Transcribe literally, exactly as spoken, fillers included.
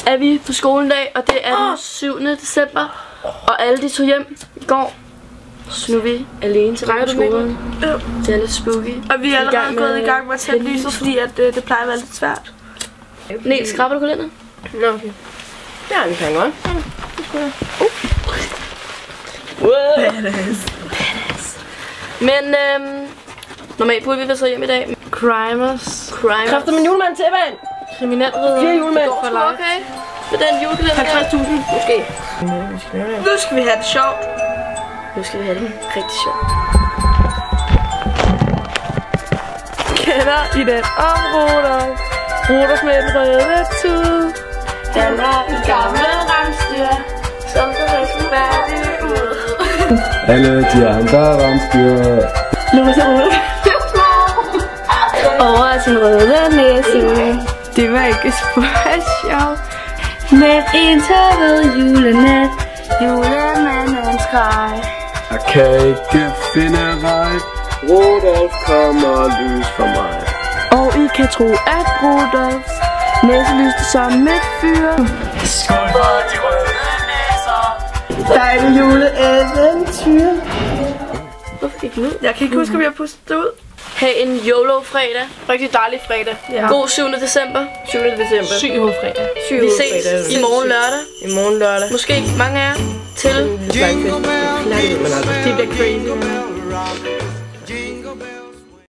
er vi på skolen i dag, og det er den syvende december. Og alle de tog hjem i går. Så nu er vi alene tilbage på skolen. Ja. Det er lidt spooky. Og vi er allerede gået i gang med at tænde lyset, fordi at, øh, det plejer at være lidt svært. Niels, skraber du kalenderen? Nå, okay. Ja, den kan godt. Ja, det skulle jeg. Uh. Badass. Men øhm, normalt burde vi være så hjem i dag. Crimers. Crimers. Kræfter med julemand til, mand. Kriminalredder. Fire julemænd. Det går sgu okay. Med den julekalender. halvtreds tusind, måske. Nu skal vi have det sjovt. Nu skal vi have det rigtig sjovt. Kender i den områder. Rudolf med den røde tud. Han var en gammel rensdyr, som så rigtig færdig ud. Alle de andre rensdyr. Lukas og Rudolf. Over sin røde næse. Det var ikke spøjt sjovt. Med en tørret julenat. Julemandens grej. Jeg kan ikke finde vej. Rudolf kommer lys for mig. Og I kan tro, at Rudolfs næse lyste som et fyr. Skål for de røde næser. Dejlig juleeventyr. Hvorfor gik den ud? Jeg kan ikke huske, om jeg pustede det ud. Ha' en YOLO-fredag. Rigtig dejlig fredag. Ja. God syvende december. syvende december. Syg hovedfredag. Syg Vi fredag. ses i morgen lørdag. I morgen lørdag. Måske mange af jer til Flankfest. Flankfest, men altså. Det bliver crazy.